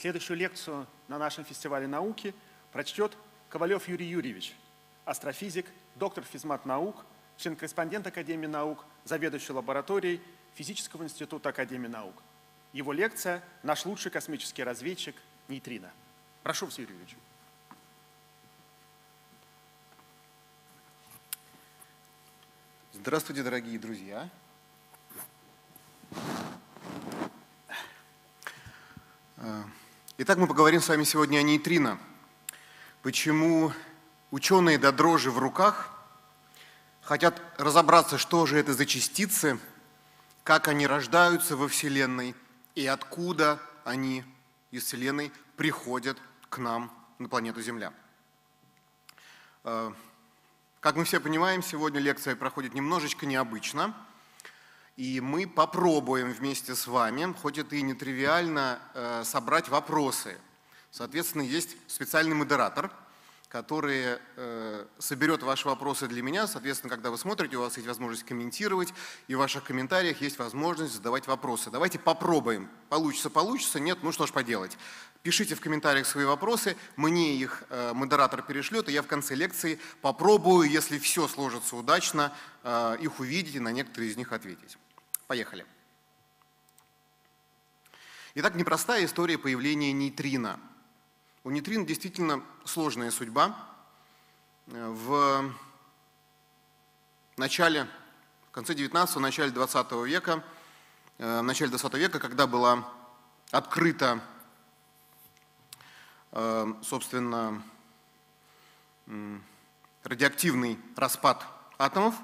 следующую лекцию на нашем фестивале науки прочтет Ковалев Юрий Юрьевич, астрофизик, доктор физмат-наук, член-корреспондент Академии наук, заведующий лабораторией Физического института Академии наук. Его лекция «Наш лучший космический разведчик нейтрино». Прошу, Василий Юрьевич. Здравствуйте, дорогие друзья. Итак, мы поговорим с вами сегодня о нейтрино. Почему ученые до дрожи в руках хотят разобраться, что же это за частицы, как они рождаются во Вселенной и откуда они из Вселенной приходят к нам на планету Земля. Как мы все понимаем, сегодня лекция проходит немножечко необычно, и мы попробуем вместе с вами, хоть это и нетривиально, собрать вопросы. Соответственно, есть специальный модератор, который соберет ваши вопросы для меня. Соответственно, когда вы смотрите, у вас есть возможность комментировать, и в ваших комментариях есть возможность задавать вопросы. Давайте попробуем. Получится, получится, нет, ну что ж поделать. Пишите в комментариях свои вопросы, мне их модератор перешлет, и я в конце лекции попробую, если все сложится удачно, их увидеть и на некоторые из них ответить. Поехали. Итак, непростая история появления нейтрино. У нейтрино действительно сложная судьба. В конце 19-го, начале 20 века, в начале 20 века, когда была открыта, собственно, радиоактивный распад атомов,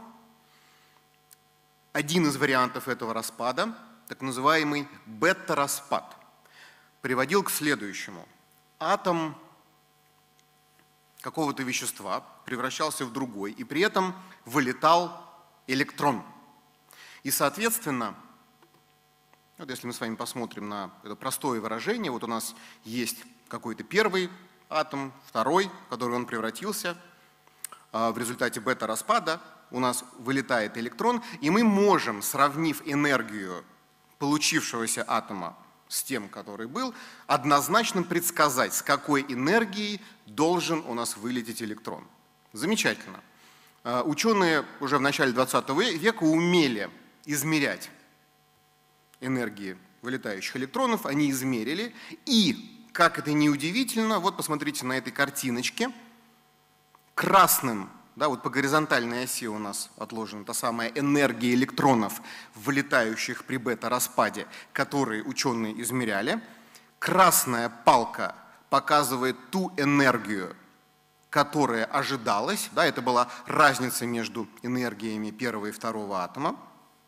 один из вариантов этого распада, так называемый бета-распад, приводил к следующему. Атом какого-то вещества превращался в другой, и при этом вылетал электрон. И, соответственно, вот если мы с вами посмотрим на это простое выражение, вот у нас есть какой-то первый атом, второй, в который он превратился, в результате бета-распада у нас вылетает электрон, и мы можем, сравнив энергию получившегося атома с тем, который был, однозначно предсказать, с какой энергией должен у нас вылететь электрон. Замечательно. Ученые уже в начале 20 века умели измерять энергии вылетающих электронов, они измерили, и, как это ни удивительно, вот посмотрите на этой картиночке, красным, да, вот по горизонтальной оси у нас отложена та самая энергия электронов, вылетающих при бета-распаде, которые ученые измеряли. Красная палка показывает ту энергию, которая ожидалась. Да, это была разница между энергиями первого и второго атома.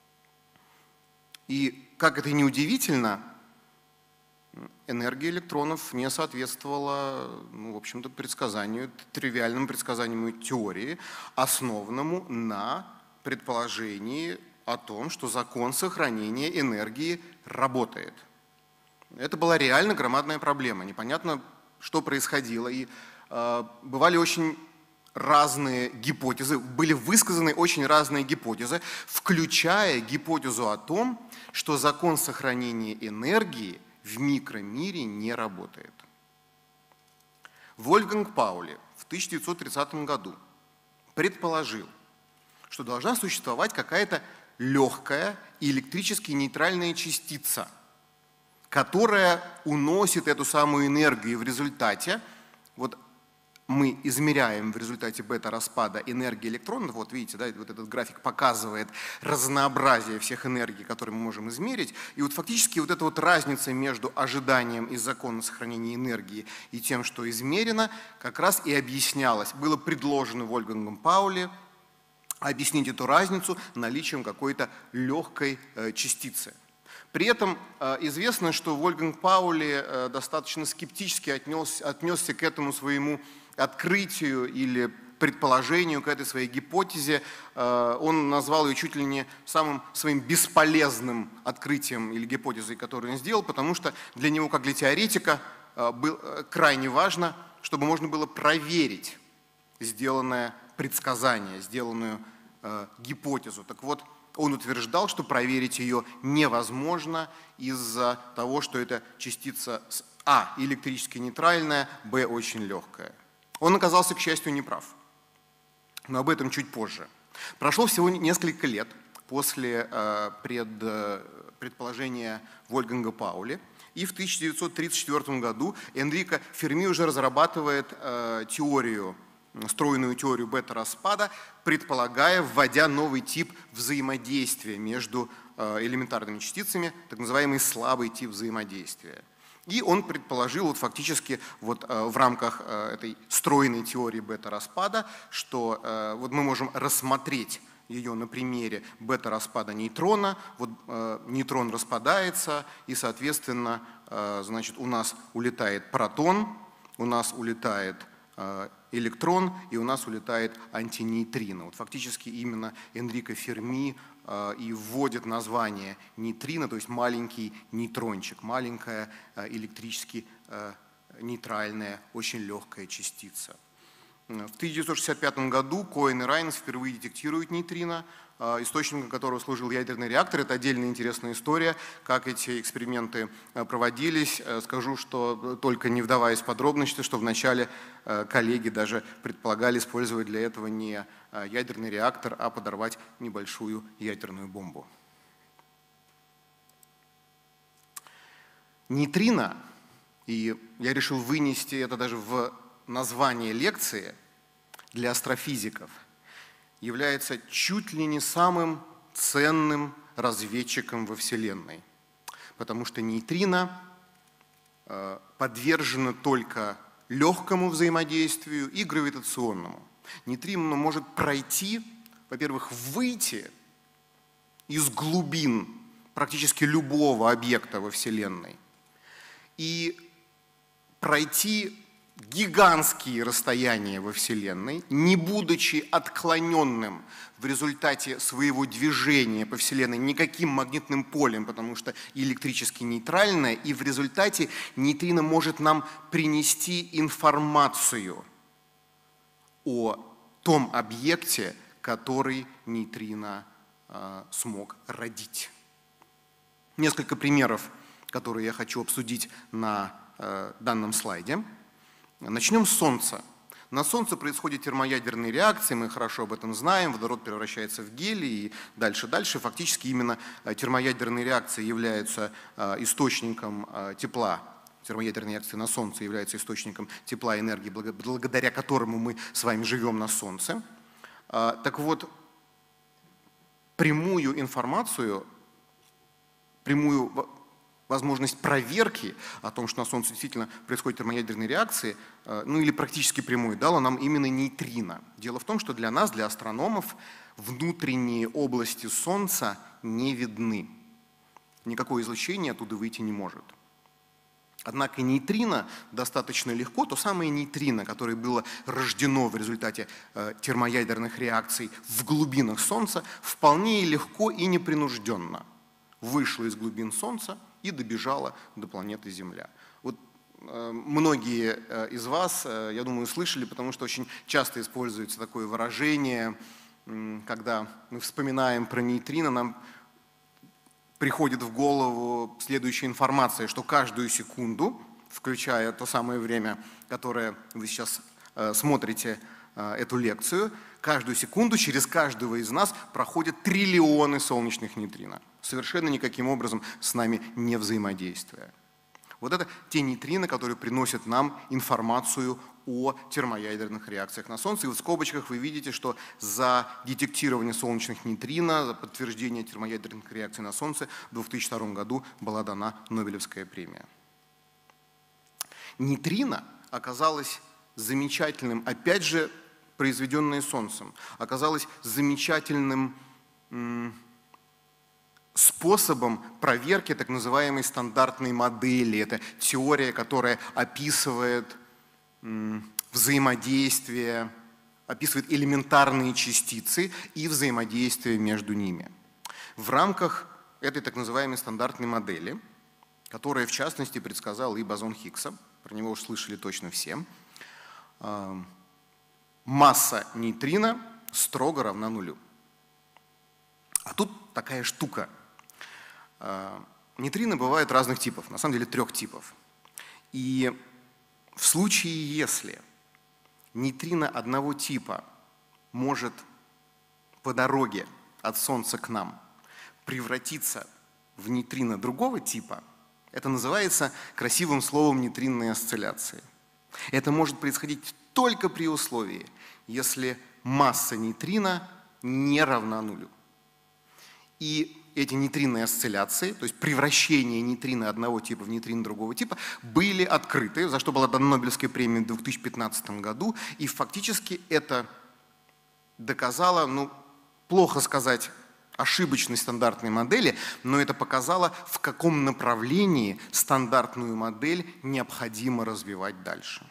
И, как это ни удивительно, энергия электронов не соответствовала, в общем-то, предсказанию, тривиальному предсказанию теории, основанному на предположении о том, что закон сохранения энергии работает. Это была реально громадная проблема. Непонятно, что происходило. И бывали очень разные гипотезы, были высказаны очень разные гипотезы, включая гипотезу о том, что закон сохранения энергии в микромире не работает. Вольфганг Паули в 1930 году предположил, что должна существовать какая-то легкая и электрически нейтральная частица, которая уносит эту самую энергию. В результате, вот мы измеряем в результате бета-распада энергию электронов, вот видите, да, вот этот график показывает разнообразие всех энергий, которые мы можем измерить, и вот фактически вот эта вот разница между ожиданием из закона сохранения энергии и тем, что измерено, как раз и объяснялось, было предложено Вольфгангом Паули объяснить эту разницу наличием какой-то легкой частицы. При этом известно, что Вольфганг Паули достаточно скептически отнесся к этому своему открытию или предположению, к этой своей гипотезе. Он назвал ее чуть ли не самым своим бесполезным открытием или гипотезой, которую он сделал, потому что для него, как для теоретика, было крайне важно, чтобы можно было проверить сделанное предсказание, сделанную гипотезу. Так вот, он утверждал, что проверить ее невозможно из-за того, что эта частица А, электрически нейтральная, Б, очень легкая. Он оказался, к счастью, неправ. Но об этом чуть позже. Прошло всего несколько лет после предположения Вольфганга Паули, и в 1934 году Энрико Ферми уже разрабатывает стройную теорию бета-распада, предполагая, вводя новый тип взаимодействия между элементарными частицами, так называемый слабый тип взаимодействия. И он предположил фактически в рамках этой стройной теории бета-распада, что мы можем рассмотреть ее на примере бета-распада нейтрона. Нейтрон распадается, и, соответственно, у нас улетает протон, у нас улетает электрон, и у нас улетает антинейтрино. Фактически именно Энрико Ферми и вводит название нейтрино, то есть маленький нейтрончик, маленькая электрически нейтральная, очень легкая частица. В 1965 году Коэн и Райнс впервые детектируют нейтрино, источником которого служил ядерный реактор. Это отдельная интересная история, как эти эксперименты проводились. Скажу, что только не вдаваясь в подробности, что вначале коллеги даже предполагали использовать для этого не ядерный реактор, а подорвать небольшую ядерную бомбу. Нейтрино, и я решил вынести это даже в название лекции, для астрофизиков является чуть ли не самым ценным разведчиком во Вселенной, потому что нейтрино подвержено только легкому взаимодействию и гравитационному. Нейтрино может пройти, во-первых, выйти из глубин практически любого объекта во Вселенной и пройти гигантские расстояния во Вселенной, не будучи отклоненным в результате своего движения по Вселенной никаким магнитным полем, потому что электрически нейтральное, и в результате нейтрино может нам принести информацию о том объекте, который нейтрино смог родить. Несколько примеров, которые я хочу обсудить на данном слайде. Начнем с Солнца. На Солнце происходят термоядерные реакции, мы хорошо об этом знаем, водород превращается в гелий и дальше. Фактически именно термоядерные реакции являются источником тепла. Термоядерные реакции на Солнце являются источником тепла и энергии, благодаря которому мы с вами живем на Солнце. Так вот, прямую информацию, прямую возможность проверки о том, что на Солнце действительно происходят термоядерные реакции, или практически прямой, дало нам именно нейтрино. Дело в том, что для нас, для астрономов, внутренние области Солнца не видны. Никакое излучение оттуда выйти не может. Однако нейтрино достаточно легко, то самое нейтрино, которое было рождено в результате термоядерных реакций в глубинах Солнца, вполне легко и непринужденно вышло из глубин Солнца и добежала до планеты Земля. Многие из вас, я думаю, слышали, потому что очень часто используется такое выражение, когда мы вспоминаем про нейтрино, нам приходит в голову следующая информация, что каждую секунду, включая то самое время, которое вы сейчас смотрите эту лекцию, каждую секунду через каждого из нас проходят триллионы солнечных нейтрино, совершенно никаким образом с нами не взаимодействуя. Вот это те нейтрино, которые приносят нам информацию о термоядерных реакциях на Солнце. И в скобочках вы видите, что за детектирование солнечных нейтрино, за подтверждение термоядерных реакций на Солнце в 2002 году была дана Нобелевская премия. Нейтрино оказалось замечательным, опять же, произведенное Солнцем, оказалось замечательным способом проверки так называемой стандартной модели. Это теория, которая описывает взаимодействие, описывает элементарные частицы и взаимодействие между ними. В рамках этой так называемой стандартной модели, которая в частности предсказала и бозон Хиггса, про него уж слышали точно все, масса нейтрино строго равна нулю. А тут такая штука. Нейтрино бывает разных типов, на самом деле 3 типов. И в случае, если нейтрино одного типа может по дороге от Солнца к нам превратиться в нейтрино другого типа, это называется красивым словом нейтринные осцилляции. Это может происходить только при условии, если масса нейтрино не равна нулю. И эти нейтринные осцилляции, то есть превращение нейтрино одного типа в нейтрино другого типа, были открыты, за что была дана Нобелевская премия в 2015 году. И фактически это доказало, ну, плохо сказать, ошибочность стандартной модели, но это показало, в каком направлении стандартную модель необходимо развивать дальше.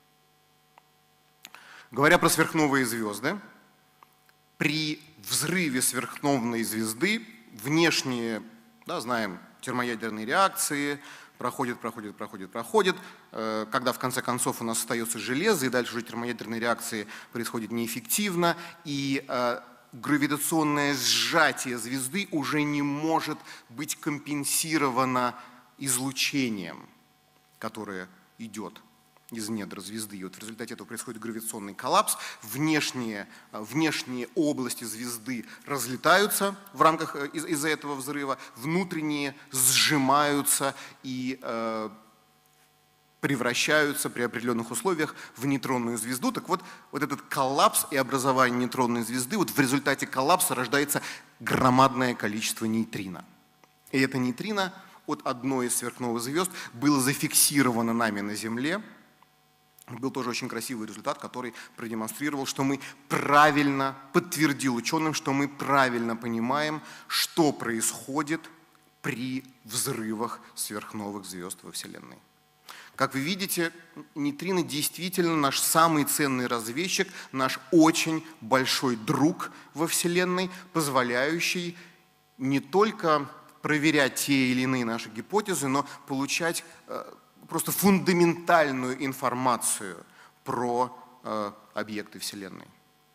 Говоря про сверхновые звезды, при взрыве сверхновой звезды внешние, да, знаем, термоядерные реакции проходят. Когда в конце концов у нас остается железо, и дальше уже термоядерные реакции происходят неэффективно, и гравитационное сжатие звезды уже не может быть компенсировано излучением, которое идет из недр звезды. И вот в результате этого происходит гравитационный коллапс. Внешние области звезды разлетаются в рамках из-за этого взрыва, внутренние сжимаются и превращаются при определенных условиях в нейтронную звезду. Так вот, вот этот коллапс и образование нейтронной звезды, вот в результате коллапса рождается громадное количество нейтрино. И это нейтрино от одной из сверхновых звезд было зафиксировано нами на Земле. Был тоже очень красивый результат, который продемонстрировал, что мы правильно, подтвердил ученым, что мы правильно понимаем, что происходит при взрывах сверхновых звезд во Вселенной. Как вы видите, нейтрино действительно наш самый ценный разведчик, наш очень большой друг во Вселенной, позволяющий не только проверять те или иные наши гипотезы, но получать просто фундаментальную информацию про объекты Вселенной.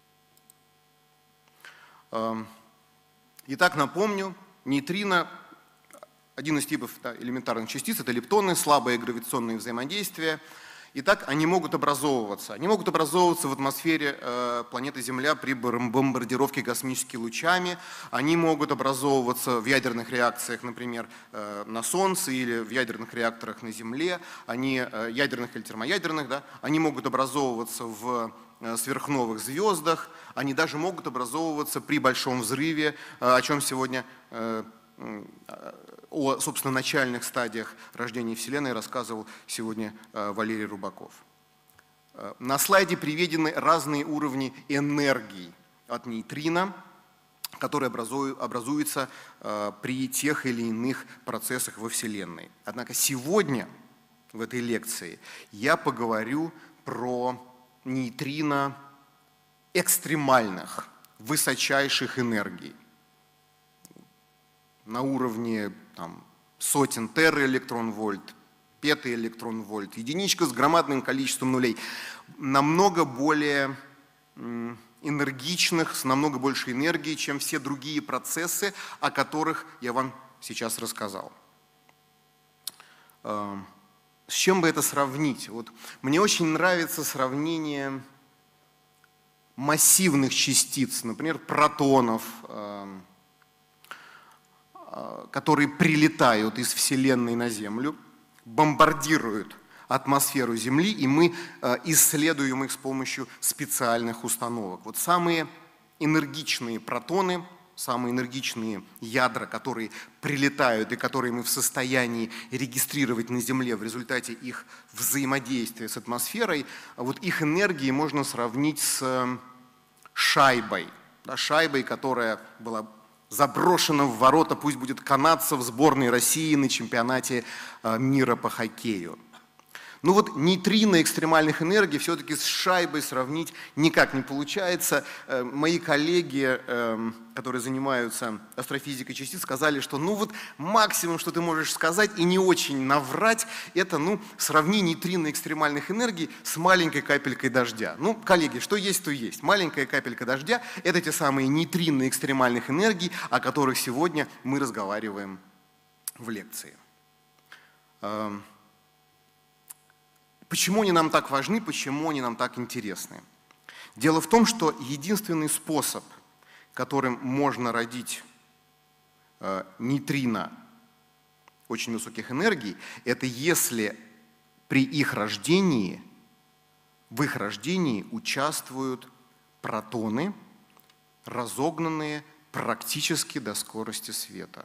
Итак, напомню, нейтрино – один из типов элементарных частиц, это лептоны, слабые гравитационные взаимодействия. Итак, они могут образовываться. Они могут образовываться в атмосфере планеты Земля при бомбардировке космическими лучами. Они могут образовываться в ядерных реакциях, например, на Солнце или в ядерных реакторах на Земле. Они ядерных или термоядерных, да? Они могут образовываться в сверхновых звездах. Они даже могут образовываться при большом взрыве, о чем сегодня о, собственно, начальных стадиях рождения Вселенной рассказывал сегодня Валерий Рубаков. На слайде приведены разные уровни энергии от нейтрино, которые образуются при тех или иных процессах во Вселенной. Однако сегодня в этой лекции я поговорю про нейтрино экстремальных, высочайших энергий. На уровне сотен тераэлектрон-вольт, петаэлектрон-вольт, единичка с громадным количеством нулей, намного более энергичных, с намного большей энергией, чем все другие процессы, о которых я вам сейчас рассказал. С чем бы это сравнить? Вот мне очень нравится сравнение массивных частиц, например, протонов, которые прилетают из Вселенной на Землю, бомбардируют атмосферу Земли, и мы исследуем их с помощью специальных установок. Вот самые энергичные протоны, самые энергичные ядра, которые прилетают и которые мы в состоянии регистрировать на Земле в результате их взаимодействия с атмосферой, вот их энергии можно сравнить с шайбой. Да, шайбой, которая была заброшена в ворота, пусть будет канадцев сборной России на чемпионате мира по хоккею. Ну вот нейтрино экстремальных энергий все-таки с шайбой сравнить никак не получается. Мои коллеги, которые занимаются астрофизикой частиц, сказали, что ну вот максимум, что ты можешь сказать и не очень наврать, это сравни нейтрино экстремальных энергий с маленькой капелькой дождя. Ну, коллеги, что есть, то есть. Маленькая капелька дождя – это те самые нейтрино экстремальных энергий, о которых сегодня мы разговариваем в лекции. Почему они нам так важны, почему они нам так интересны? Дело в том, что единственный способ, которым можно родить нейтрино очень высоких энергий, это если при их рождении, в их рождении участвуют протоны, разогнанные практически до скорости света.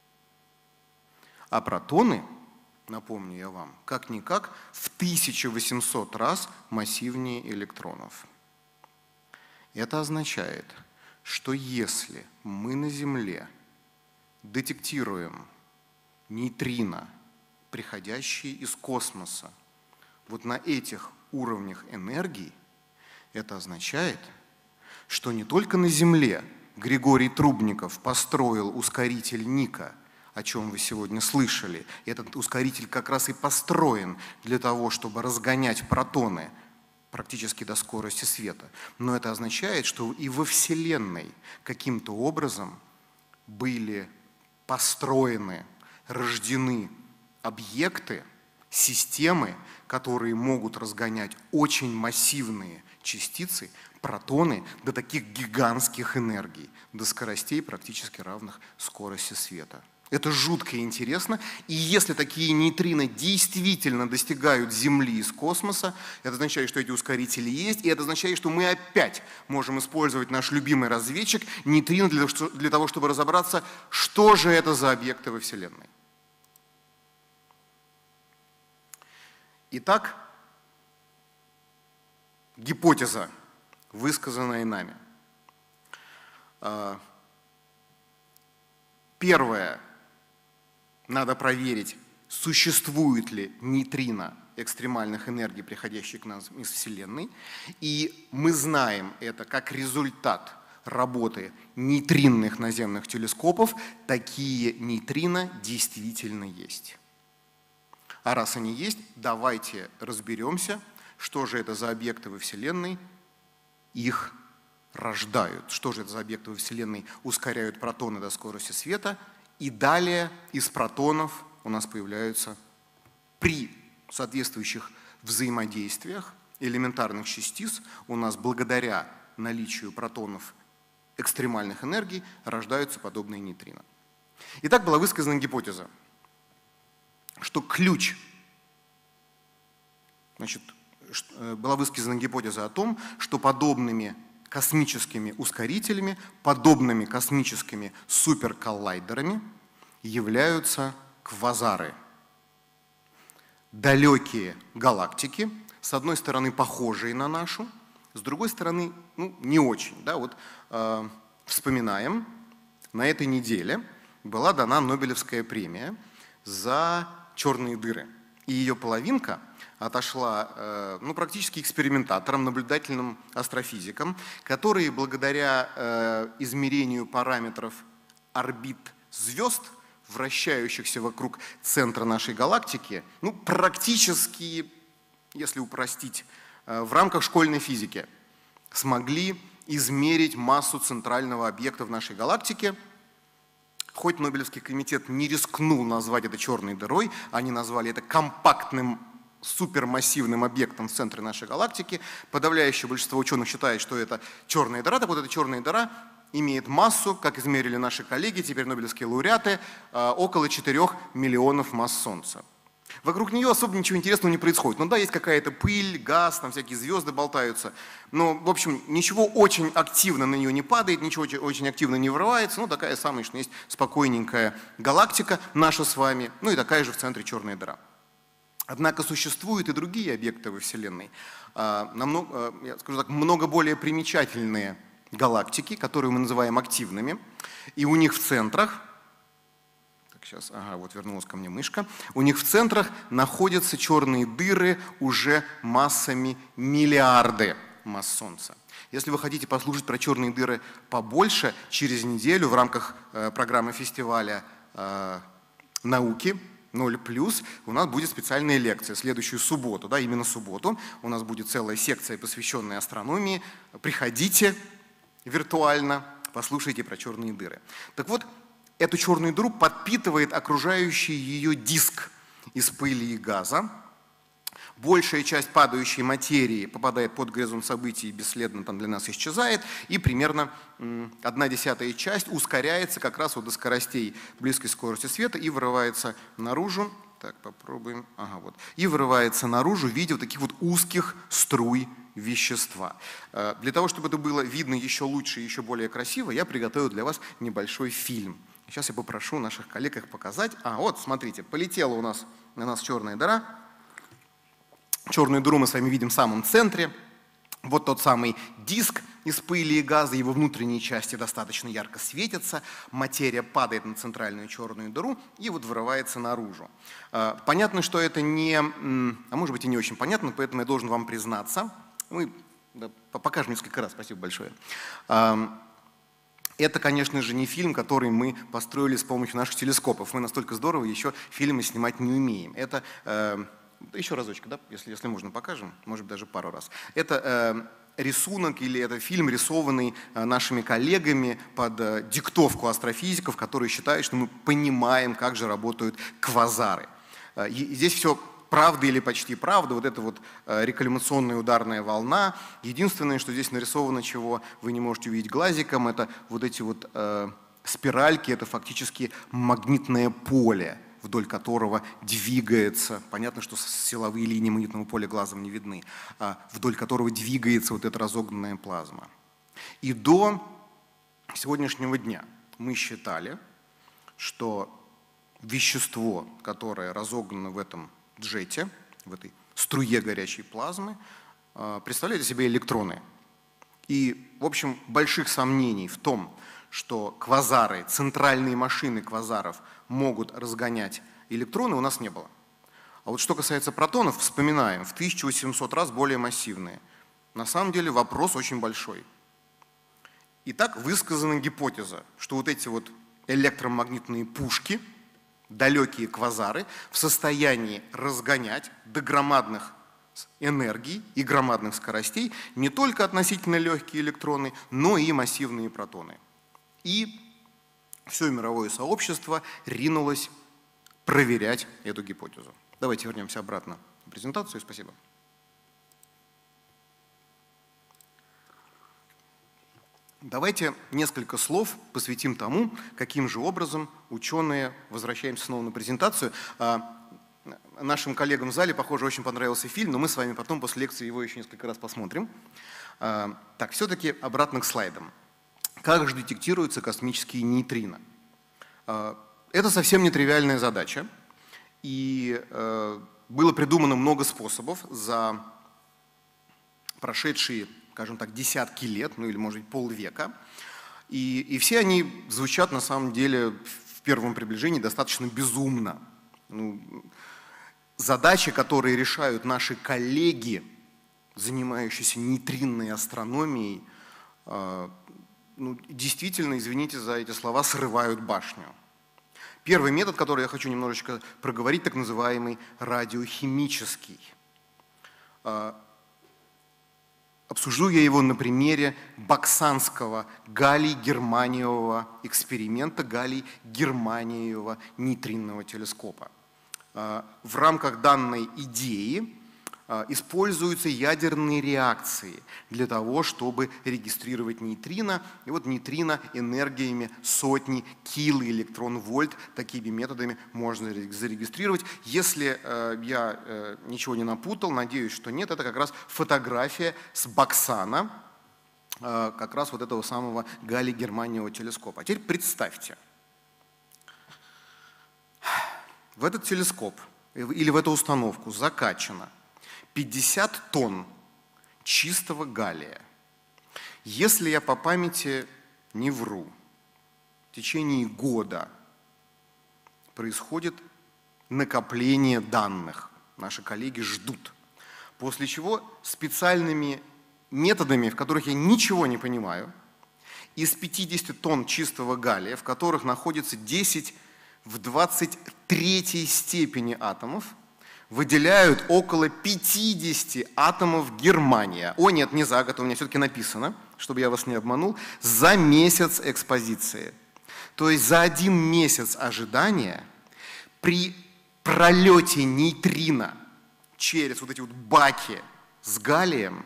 А протоны, напомню я вам, как-никак в 1800 раз массивнее электронов. Это означает, что если мы на Земле детектируем нейтрино, приходящие из космоса, вот на этих уровнях энергии, это означает, что не только на Земле Григорий Трубников построил ускоритель Ника, о чем вы сегодня слышали. Этот ускоритель как раз и построен для того, чтобы разгонять протоны практически до скорости света. Но это означает, что и во Вселенной каким-то образом были построены, рождены объекты, системы, которые могут разгонять очень массивные частицы, протоны, до таких гигантских энергий, до скоростей, практически равных скорости света. Это жутко интересно, и если такие нейтрино действительно достигают Земли из космоса, это означает, что эти ускорители есть, и это означает, что мы опять можем использовать наш любимый разведчик нейтрино для того, чтобы разобраться, что же это за объекты во Вселенной. Итак, гипотеза, высказанная нами. Первое. Надо проверить, существует ли нейтрино экстремальных энергий, приходящих к нам из Вселенной. И мы знаем это как результат работы нейтринных наземных телескопов. Такие нейтрино действительно есть. А раз они есть, давайте разберемся, что же это за объекты во Вселенной их рождают. Что же это за объекты во Вселенной ускоряют протоны до скорости света. И далее из протонов у нас появляются при соответствующих взаимодействиях элементарных частиц, у нас благодаря наличию протонов экстремальных энергий рождаются подобные нейтрино. Итак, была высказана гипотеза, что ключ, была высказана гипотеза о том, что подобными космическими ускорителями, подобными космическими суперколлайдерами являются квазары. Далекие галактики, с одной стороны похожие на нашу, с другой стороны не очень. Да? Вот, вспоминаем, на этой неделе была дана Нобелевская премия за черные дыры. И ее половинка отошла практически экспериментаторам, наблюдательным астрофизикам, которые благодаря измерению параметров орбит звезд, вращающихся вокруг центра нашей галактики, практически, если упростить, в рамках школьной физики смогли измерить массу центрального объекта в нашей галактике. Хоть Нобелевский комитет не рискнул назвать это черной дырой, они назвали это компактным супермассивным объектом в центре нашей галактики. Подавляющее большинство ученых считает, что это черная дыра. Так вот, эта черная дыра имеет массу, как измерили наши коллеги, теперь нобелевские лауреаты, около 4 миллионов масс Солнца. Вокруг нее особо ничего интересного не происходит. Ну да, есть какая-то пыль, газ, там всякие звезды болтаются. Но, в общем, ничего очень активно на нее не падает, ничего очень активно не врывается. Такая самая, что есть, спокойненькая галактика наша с вами, и такая же в центре черная дыра. Однако существуют и другие объекты во Вселенной, я скажу так, много более примечательные галактики, которые мы называем активными, и у них в центрах, сейчас, вот вернулась ко мне мышка, у них в центрах находятся черные дыры уже массами миллиарды масс Солнца. Если вы хотите послушать про черные дыры побольше, через неделю в рамках программы фестиваля науки 0+, у нас будет специальная лекция, следующую субботу, да, именно субботу. У нас будет целая секция, посвященная астрономии. Приходите виртуально, послушайте про черные дыры. Так вот, эту черную дыру подпитывает окружающий ее диск из пыли и газа. большая часть падающей материи попадает под горизонт событий и бесследно там для нас исчезает, и примерно 1/10 часть ускоряется как раз вот до скоростей близкой скорости света и вырывается наружу. Так, попробуем. Ага, вот. И вырывается наружу в виде вот таких вот узких струй вещества. Для того, чтобы это было видно еще лучше и еще более красиво, я приготовил для вас небольшой фильм. Сейчас я попрошу наших коллег их показать. Вот, смотрите, полетела у нас на нас черная дыра. Черную дыру мы с вами видим в самом центре. Вот тот самый диск из пыли и газа, его внутренние части достаточно ярко светятся, материя падает на центральную черную дыру и вот вырывается наружу. Понятно, что это не, а может быть и не очень понятно, поэтому я должен вам признаться. Мы покажем несколько раз, спасибо большое. Это, конечно же, не фильм, который мы построили с помощью наших телескопов. Мы настолько здорово еще фильмы снимать не умеем. Это еще разочек, да, если можно, покажем, может быть, даже пару раз. Это рисунок или это фильм, рисованный нашими коллегами под диктовку астрофизиков, которые считают, что мы понимаем, как же работают квазары. И здесь все правда или почти правда, вот эта вот реколюмационная ударная волна. Единственное, что здесь нарисовано, чего вы не можете увидеть глазиком, это вот эти вот спиральки, это фактически магнитное поле, вдоль которого двигается, понятно, что силовые линии магнитного поля глазом не видны, вдоль которого двигается вот эта разогнанная плазма. И до сегодняшнего дня мы считали, что вещество, которое разогнано в этом джете, в этой струе горячей плазмы, представляет из себя электроны. И, в общем, больших сомнений в том, что квазары, центральные машины квазаров могут разгонять электроны, у нас не было. А вот что касается протонов, вспоминаем, в 1800 раз более массивные. На самом деле вопрос очень большой. Итак, высказана гипотеза, что вот эти вот электромагнитные пушки, далекие квазары, в состоянии разгонять до громадных энергий и громадных скоростей не только относительно легкие электроны, но и массивные протоны. И все мировое сообщество ринулось проверять эту гипотезу. Давайте вернемся обратно в презентацию. Спасибо. Давайте несколько слов посвятим тому, каким же образом ученые, возвращаемся снова на презентацию. Нашим коллегам в зале, похоже, очень понравился фильм, но мы с вами потом после лекции его еще несколько раз посмотрим. Так, все-таки обратно к слайдам. Как же детектируются космические нейтрино? Это совсем нетривиальная задача, и было придумано много способов за прошедшие, скажем так, десятки лет, ну или, может быть, полвека, и все они звучат, на самом деле, в первом приближении достаточно безумно. Задачи, которые решают наши коллеги, занимающиеся нейтринной астрономией, действительно, извините за эти слова, срывают башню. Первый метод, который я хочу немножечко проговорить, так называемый радиохимический. Обсужу я его на примере боксанского галлий-германиевого эксперимента, галлий-германиевого нейтринного телескопа. В рамках данной идеи используются ядерные реакции для того, чтобы регистрировать нейтрино. И вот нейтрино энергиями сотни килоэлектрон-вольт такими методами можно зарегистрировать. Если я ничего не напутал, надеюсь, что нет, это как раз фотография с боксана, как раз вот этого самого галлий-германиевого телескопа. А теперь представьте, в этот телескоп или в эту установку закачано 50 тонн чистого галлия. Если я по памяти не вру, в течение года происходит накопление данных. Наши коллеги ждут. После чего специальными методами, в которых я ничего не понимаю, из 50 тонн чистого галлия, в которых находится 10 в 23 степени атомов, выделяют около 50 атомов германия. О нет, не за год, у меня все-таки написано, чтобы я вас не обманул, за месяц экспозиции. То есть за 1 месяц ожидания при пролете нейтрино через вот эти вот баки с галлием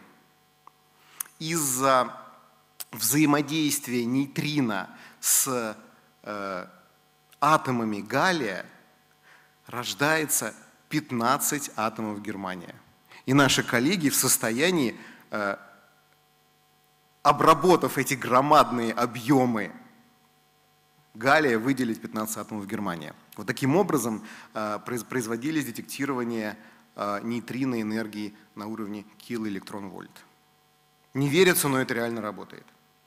из-за взаимодействия нейтрино с атомами галлия рождается 15 атомов германия. И наши коллеги в состоянии, обработав эти громадные объемы галлия, выделить 15 атомов германия. Вот таким образом производились детектирование нейтрино энергии на уровне килоэлектрон-вольт. Не верится, но это реально работает.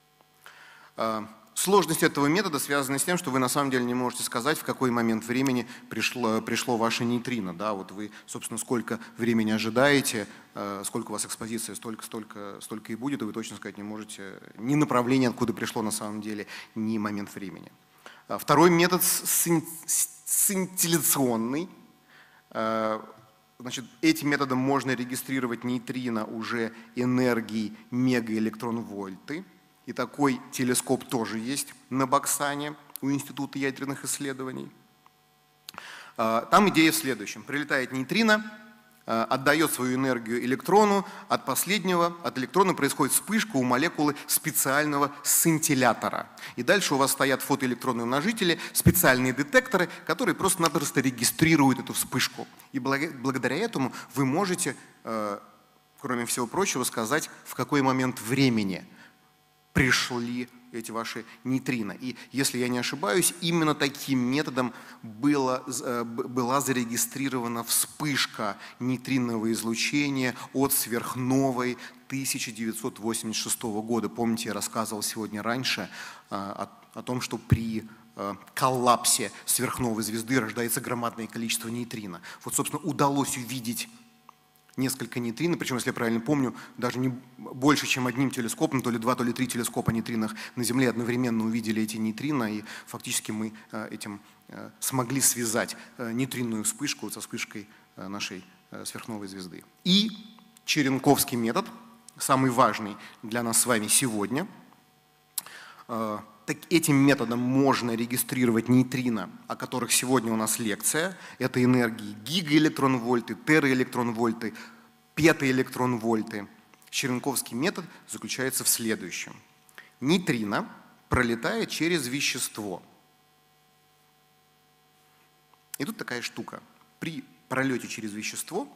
Сложность этого метода связана с тем, что вы на самом деле не можете сказать, в какой момент времени пришло ваше нейтрино. Да, вот вы, собственно, сколько времени ожидаете, сколько у вас экспозиция, столько и будет, и вы точно сказать не можете ни направление, откуда пришло на самом деле, ни момент времени. Второй метод сцинтилляционный. Значит, этим методом можно регистрировать нейтрино уже энергии мегаэлектрон-вольты. И такой телескоп тоже есть на Баксане у Института ядерных исследований. Там идея в следующем. Прилетает нейтрино, отдает свою энергию электрону, от электрона происходит вспышка у молекулы специального сцинтиллятора. И дальше у вас стоят фотоэлектронные умножители, специальные детекторы, которые просто-напросто регистрируют эту вспышку. И благодаря этому вы можете, кроме всего прочего, сказать, в какой момент времени пришли эти ваши нейтрино. И если я не ошибаюсь, именно таким методом была зарегистрирована вспышка нейтринового излучения от сверхновой 1986 года. Помните, я рассказывал сегодня раньше о том, что при коллапсе сверхновой звезды рождается громадное количество нейтрино. Вот, собственно, удалось увидеть несколько нейтрино, причем, если я правильно помню, даже не больше, чем одним телескопом, то ли 2, то ли 3 телескопа нейтринах на Земле одновременно увидели эти нейтрино, и фактически мы этим смогли связать нейтринную вспышку со вспышкой нашей сверхновой звезды. И черенковский метод, самый важный для нас с вами сегодня. Так этим методом можно регистрировать нейтрино, о которых сегодня у нас лекция. Это энергии гигаэлектрон-вольты, тераэлектрон-вольты, петаэлектрон-вольты. Черенковский метод заключается в следующем. Нейтрино пролетает через вещество. И тут такая штука. При пролете через вещество,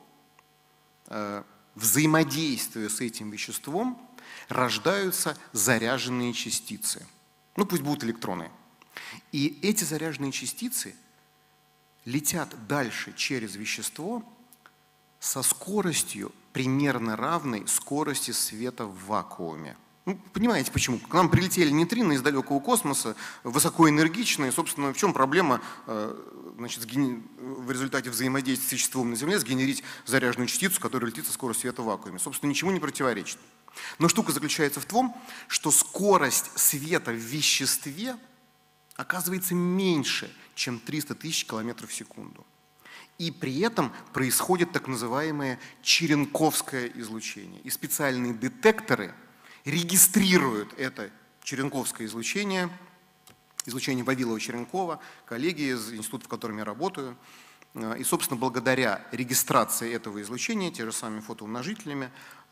взаимодействуя с этим веществом, рождаются заряженные частицы. Ну, пусть будут электроны. И эти заряженные частицы летят дальше через вещество со скоростью, примерно равной скорости света в вакууме. Ну, понимаете, почему? К нам прилетели нейтрино из далекого космоса, высокоэнергичные. Собственно, в чем проблема, значит, в результате взаимодействия с веществом на Земле сгенерить заряженную частицу, которая летит со скоростью света в вакууме? Собственно, ничему не противоречит. Но штука заключается в том, что скорость света в веществе оказывается меньше, чем 300 тысяч километров в секунду. И при этом происходит так называемое черенковское излучение. И специальные детекторы регистрируют это черенковское излучение, излучение Вавилова-Черенкова, коллеги из института, в котором я работаю. И, собственно, благодаря регистрации этого излучения, те же самыми фотоумножителями,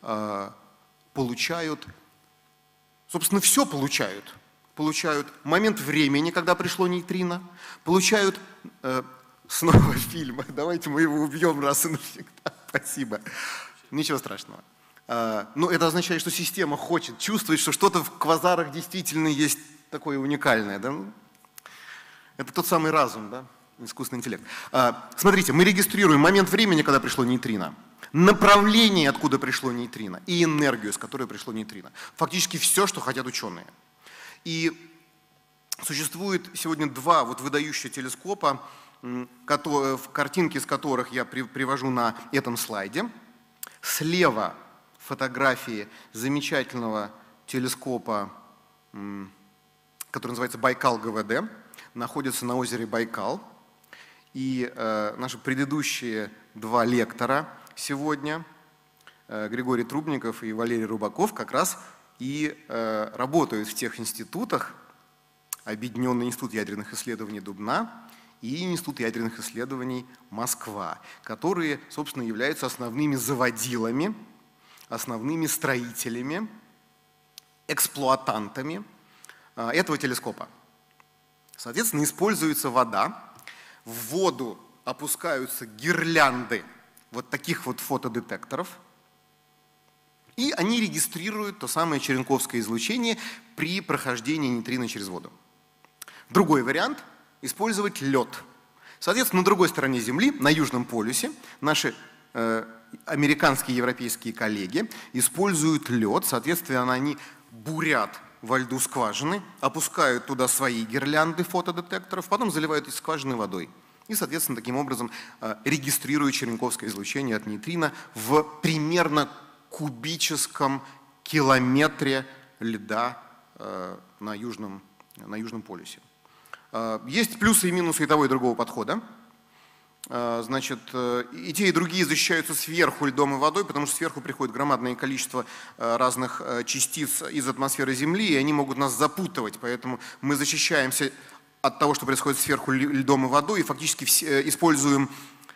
получают, собственно, все получают. Получают момент времени, когда пришло нейтрино, получают снова фильм. Давайте мы его убьем раз и навсегда. Спасибо. Ничего страшного. Но это означает, что система хочет, чувствует, что что-то в квазарах действительно есть такое уникальное. Да? Это тот самый разум, да? Искусственный интеллект. Смотрите, мы регистрируем момент времени, когда пришло нейтрино, направление, откуда пришло нейтрино, и энергию, с которой пришло нейтрино. Фактически все, что хотят ученые. И существует сегодня два выдающих телескопа, картинки из которых я привожу на этом слайде. Слева фотографии замечательного телескопа, который называется Байкал ГВД, находится на озере Байкал. И наши предыдущие два лектора сегодня, Григорий Трубников и Валерий Рубаков, как раз и работают в тех институтах, Объединенный институт ядерных исследований Дубна и Институт ядерных исследований Москва, которые, собственно, являются основными заводилами, основными строителями, эксплуатантами этого телескопа. Соответственно, используется вода, в воду опускаются гирлянды вот таких вот фотодетекторов, и они регистрируют то самое черенковское излучение при прохождении нейтрино через воду. Другой вариант – использовать лед. Соответственно, на другой стороне Земли, на Южном полюсе, наши американские и европейские коллеги используют лед, соответственно, они бурят во льду скважины, опускают туда свои гирлянды фотодетекторов, потом заливают эти скважины водой. И, соответственно, таким образом регистрируют черенковское излучение от нейтрино в примерно кубическом километре льда на Южном полюсе. Есть плюсы и минусы и того, и другого подхода. Значит, и те, и другие защищаются сверху льдом и водой, потому что сверху приходит громадное количество разных частиц из атмосферы Земли, и они могут нас запутывать. Поэтому мы защищаемся от того, что происходит сверху льдом и водой, и фактически используем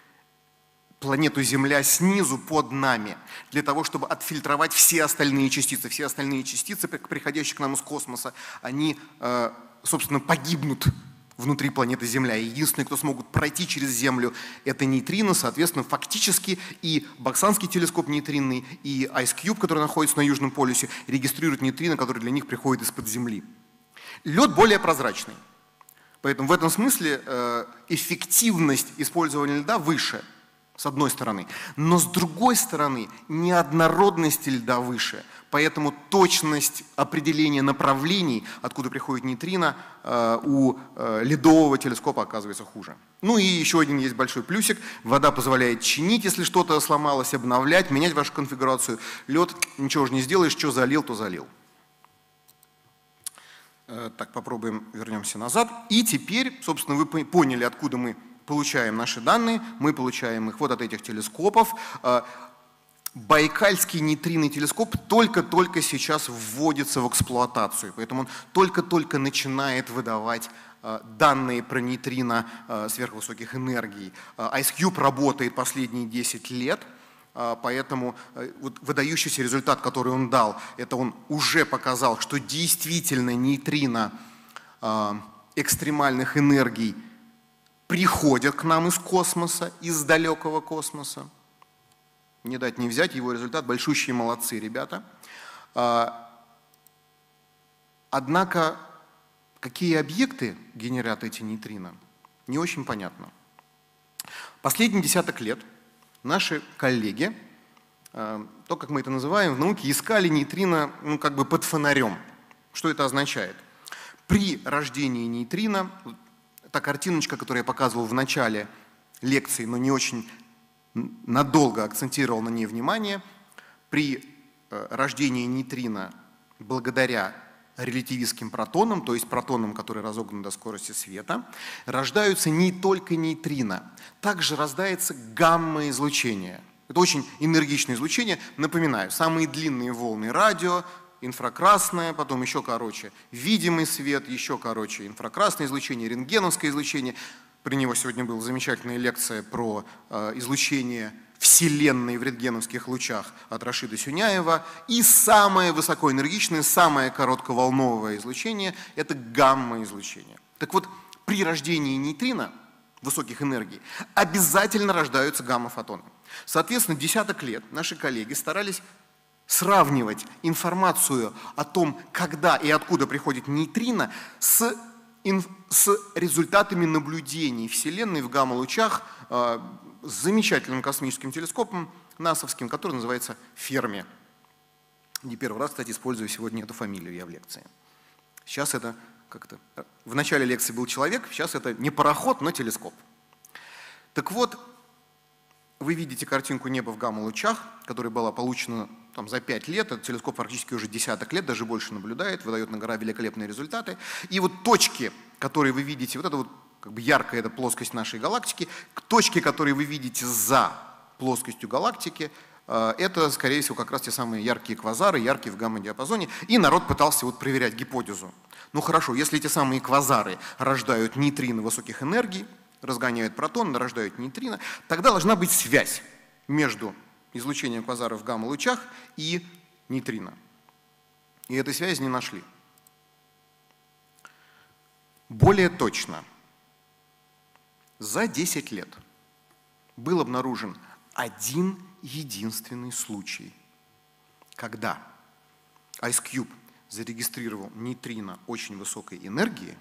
планету Земля снизу под нами, для того, чтобы отфильтровать все остальные частицы. Все остальные частицы, приходящие к нам из космоса, они, собственно, погибнут внутри планеты Земля. И единственные, кто смогут пройти через Землю, это нейтрино. Соответственно, фактически и Баксанский телескоп нейтринный, и IceCube, который находится на Южном полюсе, регистрируют нейтрино, которые для них приходят из-под Земли. Лед более прозрачный. Поэтому в этом смысле эффективность использования льда выше, с одной стороны. Но с другой стороны, неоднородность льда выше. Поэтому точность определения направлений, откуда приходит нейтрино, у ледового телескопа оказывается хуже. Ну и еще один есть большой плюсик. Вода позволяет чинить, если что-то сломалось, обновлять, менять вашу конфигурацию. Лед ничего же не сделаешь, что залил, то залил. Так, попробуем, вернемся назад. И теперь, собственно, вы поняли, откуда мы получаем наши данные. Мы получаем их вот от этих телескопов. Байкальский нейтринный телескоп только-только сейчас вводится в эксплуатацию, поэтому он только-только начинает выдавать данные про нейтрино сверхвысоких энергий. IceCube работает последние 10 лет, поэтому вот выдающийся результат, который он дал, это он уже показал, что действительно нейтрино экстремальных энергий приходят к нам из космоса, из далекого космоса. Не дать не взять, его результат, большущие молодцы ребята. Однако, какие объекты генерят эти нейтрино, не очень понятно. Последние десяток лет наши коллеги, то, как мы это называем в науке, искали нейтрино как бы под фонарем. Что это означает? При рождении нейтрино, та картиночка, которую я показывал в начале лекции, но не очень надолго акцентировал на ней внимание, при рождении нейтрино благодаря релятивистским протонам, то есть протонам, которые разогнаны до скорости света, рождаются не только нейтрино, также рождается гамма-излучение. Это очень энергичное излучение. Напоминаю, самые длинные волны радио, инфракрасное, потом еще короче видимый свет, еще короче инфракрасное излучение, рентгеновское излучение. При него сегодня была замечательная лекция про излучение Вселенной в рентгеновских лучах от Рашида Сюняева. И самое высокоэнергичное, самое коротковолновое излучение – это гамма-излучение. Так вот, при рождении нейтрино высоких энергий обязательно рождаются гамма-фотоны. Соответственно, десяток лет наши коллеги старались сравнивать информацию о том, когда и откуда приходит нейтрино, с результатами наблюдений Вселенной в гамма-лучах с замечательным космическим телескопом насовским, который называется Ферми. Не первый раз, кстати, использую сегодня эту фамилию я в лекции. Сейчас это как-то... В начале лекции был человек, сейчас это не пароход, но телескоп. Так вот, вы видите картинку неба в гамма-лучах, которая была получена там, за 5 лет. Этот телескоп практически уже десяток лет, даже больше наблюдает, выдает на гора великолепные результаты. И вот точки, которые вы видите, вот это вот как бы яркая эта плоскость нашей галактики, точки, которые вы видите за плоскостью галактики, это, скорее всего, как раз те самые яркие квазары, яркие в гамма-диапазоне. И народ пытался вот проверять гипотезу. Ну хорошо, если эти самые квазары рождают нейтрино высоких энергий, разгоняют протон, нарождают нейтрино, тогда должна быть связь между излучением квазаров в гамма-лучах и нейтрино. И этой связи не нашли. Более точно, за 10 лет был обнаружен один единственный случай, когда IceCube зарегистрировал нейтрино очень высокой энергии,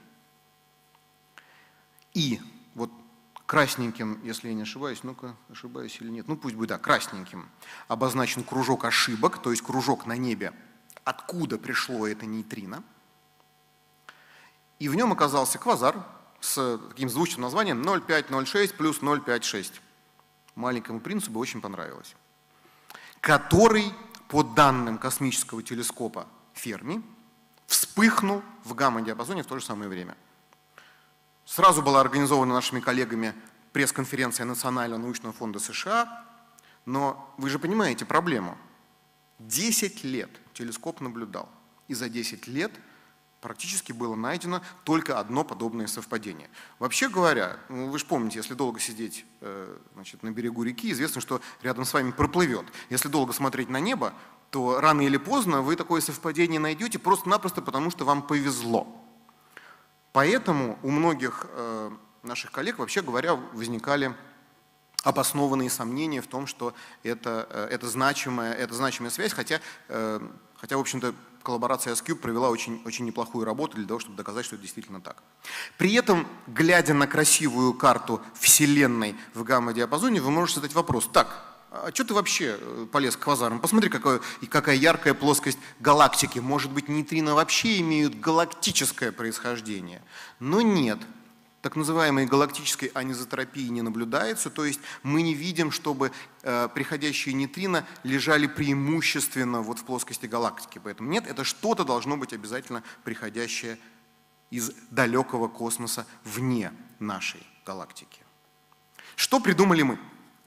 и вот красненьким, если я не ошибаюсь, ну-ка, ошибаюсь или нет, ну пусть будет, да, красненьким обозначен кружок ошибок, то есть кружок на небе, откуда пришло это нейтрино, и в нем оказался квазар с таким звучным названием 0,506 плюс 0,56. Маленькому принцу бы очень понравилось. Который, по данным космического телескопа Ферми, вспыхнул в гамма-диапазоне в то же самое время. Сразу была организована нашими коллегами пресс-конференция Национального научного фонда США, но вы же понимаете проблему. 10 лет телескоп наблюдал, и за 10 лет практически было найдено только одно подобное совпадение. Вообще говоря, вы же помните, если долго сидеть значит, на берегу реки, известно, что рядом с вами проплывет. Если долго смотреть на небо, то рано или поздно вы такое совпадение найдете просто-напросто потому, что вам повезло. Поэтому у многих наших коллег, вообще говоря, возникали обоснованные сомнения в том, что это значимая связь, хотя в общем-то, коллаборация IceCube провела очень неплохую работу для того, чтобы доказать, что это действительно так. При этом, глядя на красивую карту Вселенной в гамма-диапазоне, вы можете задать вопрос: так, а что ты вообще полез к квазарам? Посмотри, какая яркая плоскость галактики. Может быть, нейтрино вообще имеют галактическое происхождение? Но нет. Так называемой галактической анизотропии не наблюдается, то есть мы не видим, чтобы приходящие нейтрино лежали преимущественно вот в плоскости галактики. Поэтому нет, это что-то должно быть обязательно приходящее из далекого космоса вне нашей галактики. Что придумали мы?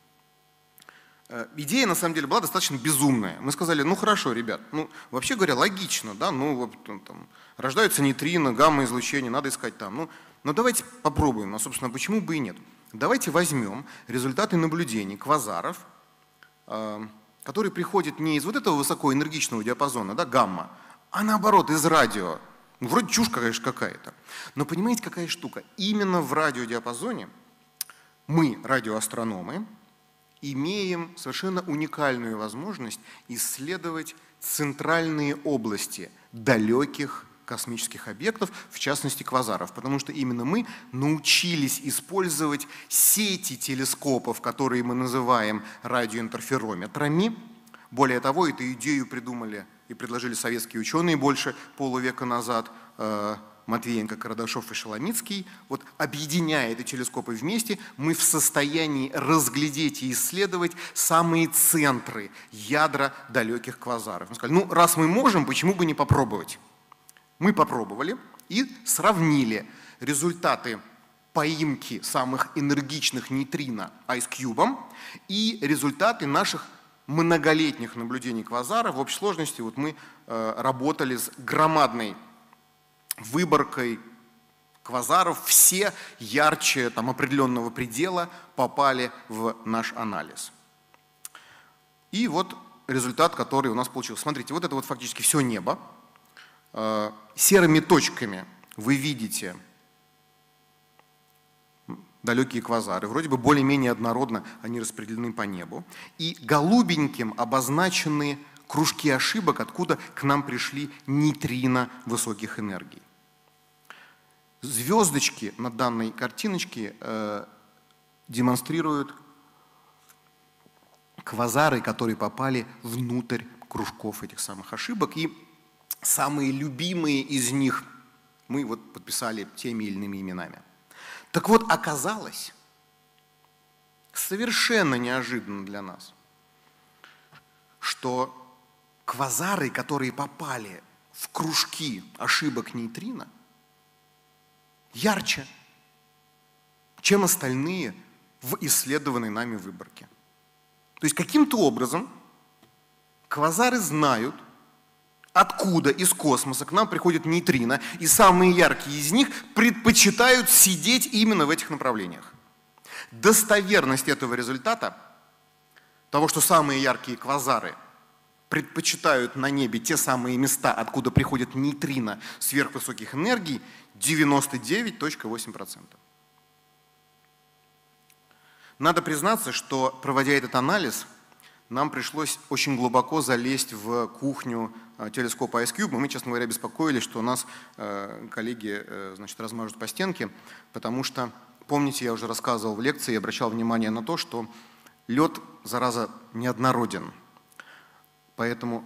Идея, на самом деле, была достаточно безумная. Мы сказали: ну хорошо, ребят, ну вообще говоря, логично, да, там, рождаются нейтрино, гамма-излучение, надо искать там. Но давайте попробуем, а, собственно, почему бы и нет. Давайте возьмем результаты наблюдений квазаров, которые приходят не из вот этого высокоэнергичного диапазона, да, гамма, а наоборот, из радио. Ну, вроде чушь, конечно, какая-то. Но понимаете, какая штука? Именно в радиодиапазоне мы, радиоастрономы, имеем совершенно уникальную возможность исследовать центральные области далеких космических объектов, в частности квазаров, потому что именно мы научились использовать сети телескопов, которые мы называем радиоинтерферометрами. Более того, эту идею придумали и предложили советские ученые больше полувека назад, Матвеенко, Карадашов и Шаламицкий. Вот объединяя эти телескопы вместе, мы в состоянии разглядеть и исследовать самые центры, ядра далеких квазаров. Мы сказали: ну раз мы можем, почему бы не попробовать? Мы попробовали и сравнили результаты поимки самых энергичных нейтрино IceCube и результаты наших многолетних наблюдений квазаров. В общей сложности вот мы работали с громадной выборкой квазаров, все ярче там, определенного предела попали в наш анализ. И вот результат, который у нас получился. Смотрите, вот это вот фактически все небо. Серыми точками вы видите далекие квазары. Вроде бы более-менее однородно они распределены по небу. И голубеньким обозначены кружки ошибок, откуда к нам пришли нейтрино высоких энергий. Звездочки на данной картиночке демонстрируют квазары, которые попали внутрь кружков этих самых ошибок. И самые любимые из них мы вот подписали теми или иными именами. Так вот, оказалось, совершенно неожиданно для нас, что квазары, которые попали в кружки ошибок нейтрино, ярче, чем остальные в исследованной нами выборке. То есть каким-то образом квазары знают, откуда из космоса к нам приходят нейтрино, и самые яркие из них предпочитают сидеть именно в этих направлениях. Достоверность этого результата, того, что самые яркие квазары предпочитают на небе те самые места, откуда приходят нейтрино сверхвысоких энергий, 99,8%. Надо признаться, что, проводя этот анализ, нам пришлось очень глубоко залезть в кухню телескопа IceCube. Мы, честно говоря, беспокоились, что нас коллеги размажут по стенке, потому что, помните, я уже рассказывал в лекции и обращал внимание на то, что лед, зараза, неоднороден. Поэтому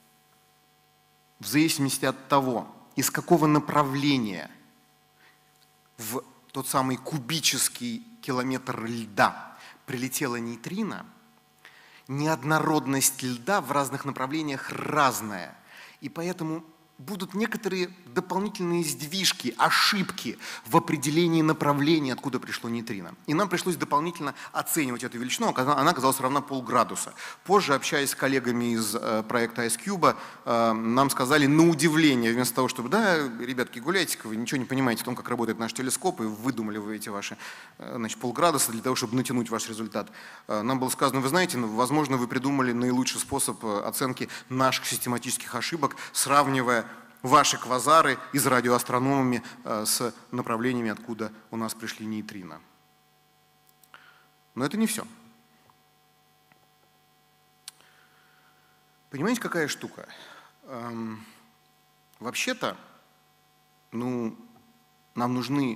в зависимости от того, из какого направления в тот самый кубический километр льда прилетела нейтрино, неоднородность льда в разных направлениях разная. И поэтому будут некоторые дополнительные сдвижки, ошибки в определении направления, откуда пришло нейтрино. И нам пришлось дополнительно оценивать эту величину, она оказалась равна полградуса. Позже, общаясь с коллегами из проекта IceCube, нам сказали на удивление, вместо того, чтобы, да, ребятки, гуляйте-ка, вы ничего не понимаете в том, как работает наш телескоп, и выдумали вы эти ваши полградуса для того, чтобы натянуть ваш результат. Нам было сказано, вы знаете, возможно, вы придумали наилучший способ оценки наших систематических ошибок, сравнивая ваши квазары из радиоастрономами с направлениями, откуда у нас пришли нейтрино. Но это не все. Понимаете, какая штука? Вообще-то, нам нужны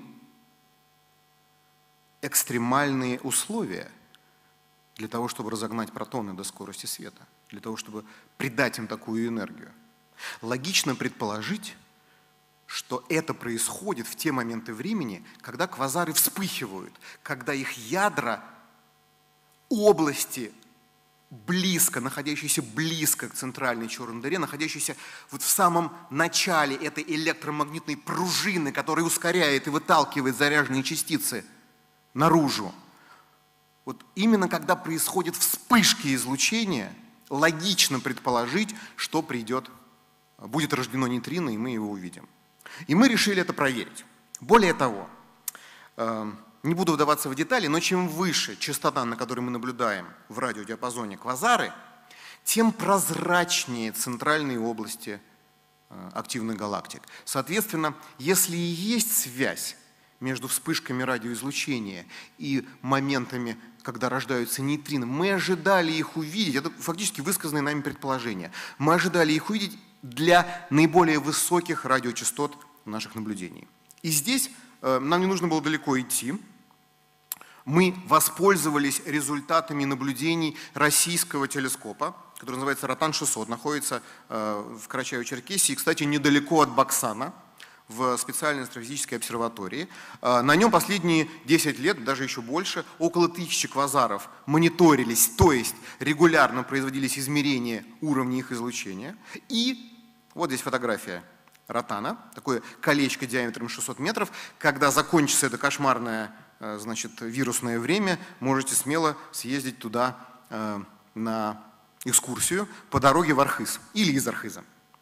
экстремальные условия для того, чтобы разогнать протоны до скорости света, для того, чтобы придать им такую энергию. Логично предположить, что это происходит в те моменты времени, когда квазары вспыхивают, когда их ядра, области, находящиеся близко к центральной черной дыре, находящиеся вот в самом начале этой электромагнитной пружины, которая ускоряет и выталкивает заряженные частицы наружу. Вот именно когда происходят вспышки излучения, логично предположить, что будет рождено нейтрино, и мы его увидим. И мы решили это проверить. Более того, не буду вдаваться в детали, но чем выше частота, на которой мы наблюдаем в радиодиапазоне квазары, тем прозрачнее центральные области активных галактик. Соответственно, если и есть связь между вспышками радиоизлучения и моментами, когда рождаются нейтрино, мы ожидали их увидеть, это фактически высказанные нами предположения, мы ожидали их увидеть для наиболее высоких радиочастот наших наблюдений. И здесь нам не нужно было далеко идти. Мы воспользовались результатами наблюдений российского телескопа, который называется Ротан-600, находится в Карачаево-Черкесии, кстати, недалеко от Баксана, в специальной астрофизической обсерватории. На нем последние 10 лет, даже еще больше, около 1000 квазаров мониторились, то есть регулярно производились измерения уровня их излучения. И вот здесь фотография Ротана, такое колечко диаметром 600 метров. Когда закончится это кошмарное, вирусное время, можете смело съездить туда на экскурсию по дороге в Архыз или из Архыза.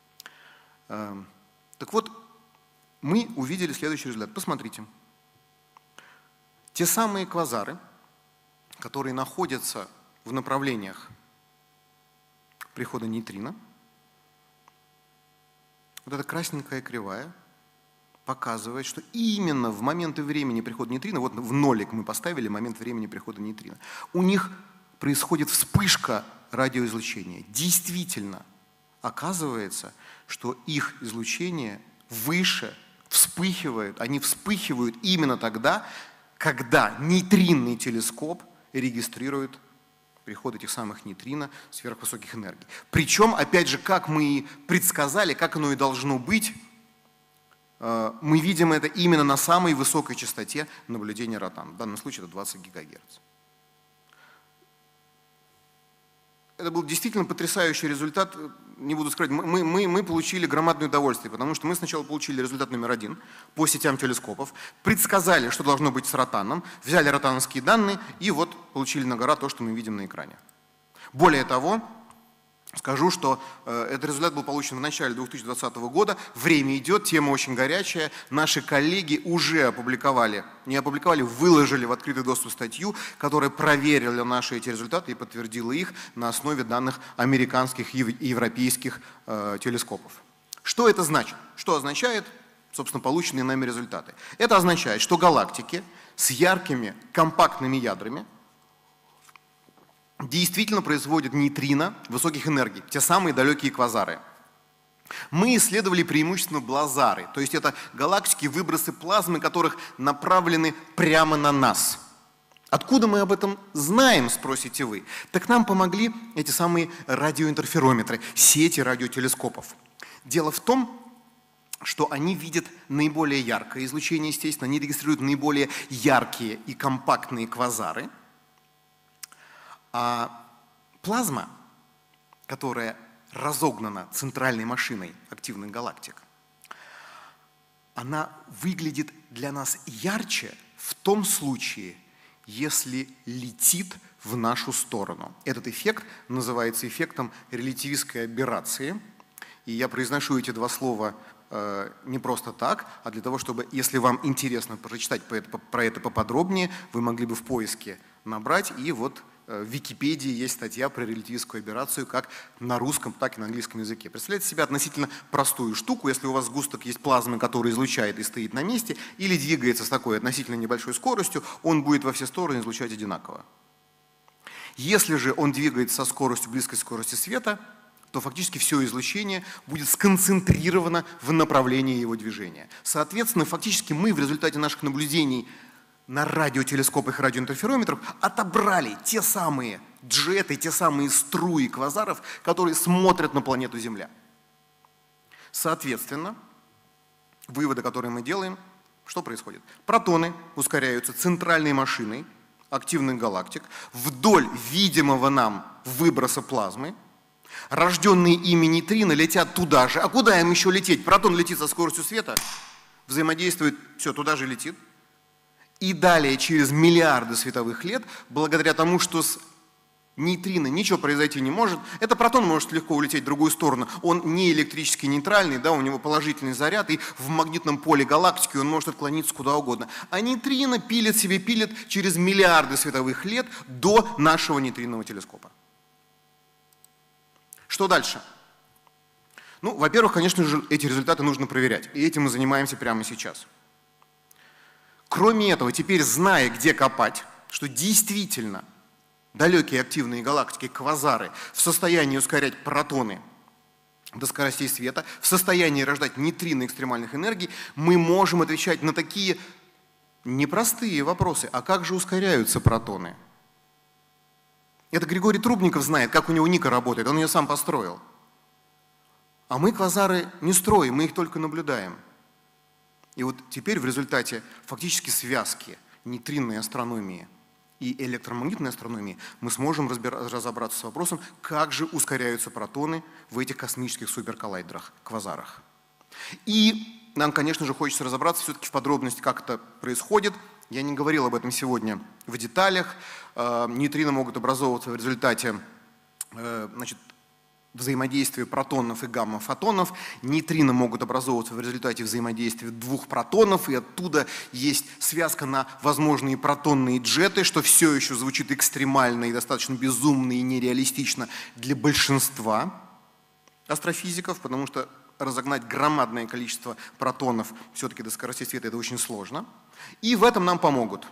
Так вот, мы увидели следующий результат. Посмотрите. Те самые квазары, которые находятся в направлениях прихода нейтрино, вот эта красненькая кривая показывает, что именно в моменты времени прихода нейтрино, вот в нолик мы поставили момент времени прихода нейтрино, у них происходит вспышка радиоизлучения. Действительно, оказывается, что их излучение выше вспыхивает, они вспыхивают именно тогда, когда нейтринный телескоп регистрирует приход этих самых нейтрино сверхвысоких энергий. Причем, опять же, как мы и предсказали, как оно и должно быть, мы видим это именно на самой высокой частоте наблюдения Ротан. В данном случае это 20 ГГц. Это был действительно потрясающий результат, не буду скрывать, мы получили громадное удовольствие, потому что мы сначала получили результат номер 1 по сетям телескопов, предсказали, что должно быть с Ротаном, взяли ротановские данные и вот получили на гора то, что мы видим на экране. Более того, Скажу, что этот результат был получен в начале 2020 года. Время идет, тема очень горячая. Наши коллеги уже опубликовали, не опубликовали, выложили в открытый доступ статью, которая проверила наши эти результаты и подтвердила их на основе данных американских и европейских телескопов. Что это значит? Что означает, собственно, полученные нами результаты? Это означает, что галактики с яркими компактными ядрами действительно производят нейтрино высоких энергий, те самые далекие квазары. Мы исследовали преимущественно блазары, то есть это галактики, выбросы плазмы, которых направлены прямо на нас. Откуда мы об этом знаем, спросите вы? Так нам помогли эти самые радиоинтерферометры, сети радиотелескопов. Дело в том, что они видят наиболее яркое излучение, естественно, они регистрируют наиболее яркие и компактные квазары. А плазма, которая разогнана центральной машиной активных галактик, она выглядит для нас ярче в том случае, если летит в нашу сторону. Этот эффект называется эффектом релятивистской аберрации. И я произношу эти два слова не просто так, а для того, чтобы, если вам интересно прочитать про это поподробнее, вы могли бы в поиске набрать, и вот в Википедии есть статья про релятивистскую аберрацию как на русском, так и на английском языке. Представляете себе относительно простую штуку, если у вас сгусток есть плазмы, который излучает и стоит на месте, или двигается с такой относительно небольшой скоростью, он будет во все стороны излучать одинаково. Если же он двигается со скоростью близкой скорости света, то фактически все излучение будет сконцентрировано в направлении его движения. Соответственно, фактически мы в результате наших наблюдений на радиотелескопах и радиоинтерферометрах отобрали те самые джеты, те самые струи квазаров, которые смотрят на планету Земля. Соответственно, выводы, которые мы делаем, что происходит? Протоны ускоряются центральной машиной активных галактик вдоль видимого нам выброса плазмы. Рожденные ими нейтрино летят туда же. А куда им еще лететь? Протон летит со скоростью света, взаимодействует, все, туда же летит. И далее, через миллиарды световых лет, благодаря тому, что с нейтрино ничего произойти не может, этот протон может легко улететь в другую сторону. Он не электрически нейтральный, да, у него положительный заряд, и в магнитном поле галактики он может отклониться куда угодно. А нейтрино пилит через миллиарды световых лет до нашего нейтринового телескопа. Что дальше? Ну, во-первых, конечно же, эти результаты нужно проверять, и этим мы занимаемся прямо сейчас. Кроме этого, теперь зная, где копать, что действительно далекие активные галактики, квазары, в состоянии ускорять протоны до скоростей света, в состоянии рождать нейтрино экстремальных энергий, мы можем отвечать на такие непростые вопросы. А как же ускоряются протоны? Это Григорий Трубников знает, как у него Ника работает, он ее сам построил. А мы квазары не строим, мы их только наблюдаем. И вот теперь в результате фактически связки нейтринной астрономии и электромагнитной астрономии мы сможем разобраться с вопросом, как же ускоряются протоны в этих космических суперколлайдерах, квазарах. И нам, конечно же, хочется разобраться все-таки в подробности, как это происходит. Я не говорил об этом сегодня в деталях. Нейтрино могут образовываться в результате взаимодействия протонов и гамма-фотонов. Нейтрино могут образовываться в результате взаимодействия двух протонов, и оттуда есть связка на возможные протонные джеты, что все еще звучит экстремально и достаточно безумно и нереалистично для большинства астрофизиков, потому что разогнать громадное количество протонов все-таки до скорости света – это очень сложно. И в этом нам помогут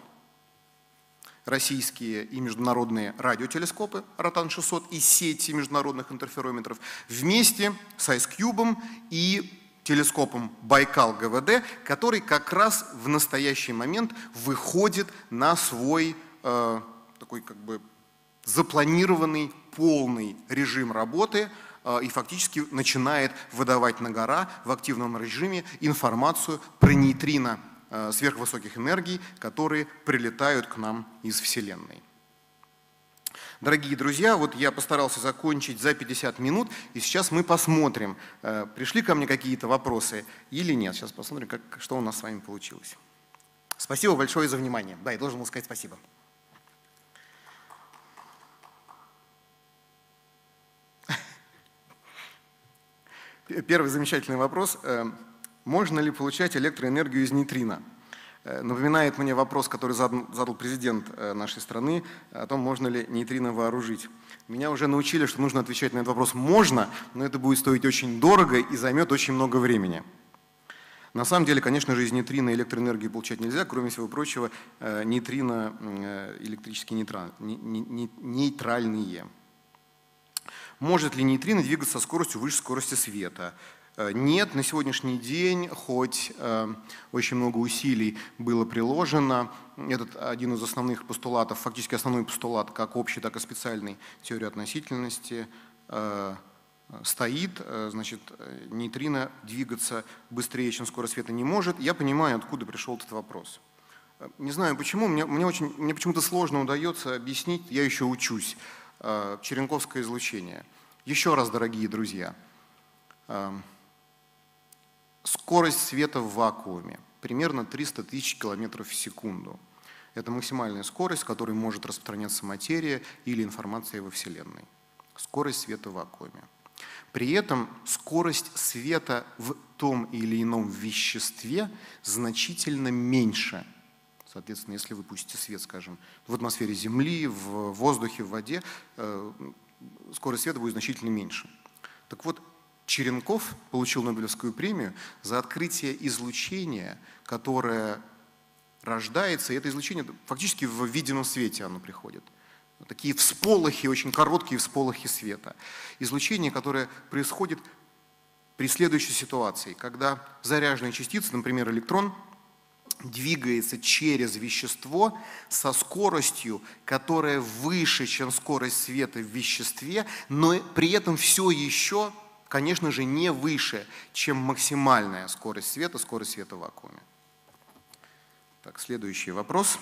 российские и международные радиотелескопы Ротан-600 и сети международных интерферометров вместе с IceCube и телескопом Байкал-ГВД, который как раз в настоящий момент выходит на свой такой как бы запланированный полный режим работы и фактически начинает выдавать на гора в активном режиме информацию про нейтрино сверхвысоких энергий, которые прилетают к нам из Вселенной. Дорогие друзья, вот я постарался закончить за 50 минут, и сейчас мы посмотрим, пришли ко мне какие-то вопросы или нет. Сейчас посмотрим, что у нас с вами получилось. Спасибо большое за внимание. Да, я должен был сказать спасибо. Первый замечательный вопрос. Можно ли получать электроэнергию из нейтрино? Напоминает мне вопрос, который задал президент нашей страны, о том, можно ли нейтрино вооружить. Меня уже научили, что нужно отвечать на этот вопрос «можно», но это будет стоить очень дорого и займет очень много времени. На самом деле, конечно же, из нейтрино электроэнергию получать нельзя. Кроме всего прочего, нейтрино электрически нейтральные. Может ли нейтрино двигаться со скоростью выше скорости света? Нет, на сегодняшний день, хоть очень много усилий было приложено, этот один из основных постулатов, фактически основной постулат, как общий, так и специальный теории относительности, стоит, значит, нейтрино двигаться быстрее, чем скорость света не может. Я понимаю, откуда пришел этот вопрос. Не знаю почему, мне почему-то сложно удается объяснить, я еще учусь, черенковское излучение. Еще раз, дорогие друзья, скорость света в вакууме примерно 300 тысяч километров в секунду. Это максимальная скорость, с которой может распространяться материя или информация во Вселенной. Скорость света в вакууме. При этом скорость света в том или ином веществе значительно меньше. Соответственно, если вы пустите свет, скажем, в атмосфере Земли, в воздухе, в воде, скорость света будет значительно меньше. Так вот, Черенков получил Нобелевскую премию за открытие излучения, которое рождается, и это излучение фактически в видимом свете оно приходит. Такие всполохи, очень короткие всполохи света. Излучение, которое происходит при следующей ситуации, когда заряженная частица, например, электрон, двигается через вещество со скоростью, которая выше, чем скорость света в веществе, но при этом все еще, конечно же, не выше, чем максимальная скорость света в вакууме. Так, следующий вопрос.